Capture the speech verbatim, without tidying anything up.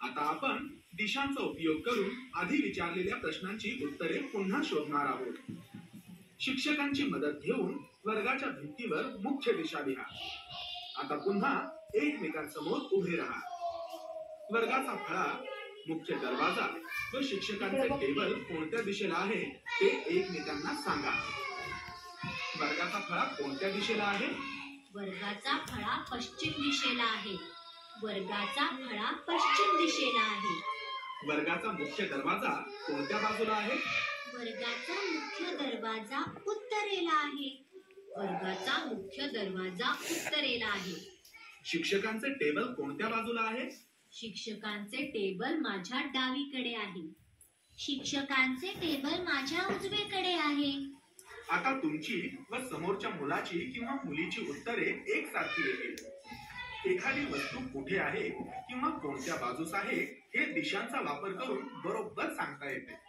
आता आपण दिशांचा उपयोग करून आधी विचारलेल्या प्रश्नांची उत्तरे पुन्हा शोधणार आहोत. शिक्षकांची मदत घेऊन वर्गाच्या भिंतीवर मुख्य दिशा लिहा. आता पुन्हा एकमेकांसमोर उभे राहा. वर्गाचा फळा, मुख्य दरवाजा व शिक्षकांचे टेबल कोणत्या दिशेला आहे ते एकमेकांना सांगा. वर्गाचा फळा कोणत्या दिशेला आहे? वर्गाचा फळा पश्चिम दिशेला आहे. वर्गाचा फळा पश्चिम दिशेला आहे. वर्गाचा मुख्य दरवाजा कोणत्या बाजूला आहे? वर्गाचा मुख्य दरवाजा उत्तरेला आहे. वर्गाचा मुख्य दरवाजा उत्तरेला आहे. शिक्षकांचे टेबल कोणत्या बाजूला आहे? शिक्षकांचे टेबल माझ्या डावीकडे आहे. शिक्षकांचे टेबल माझ्या उजवीकडे आहे. आता तुमची व समोरच्या मुलाची किंवा मुलीची उत्तरे एकसारखी येतील. एखादी वस्तू कुठे आहे किंवा कोणत्या बाजूस आहे हे दिशांचा वापर करून बरोबर सांगता येते.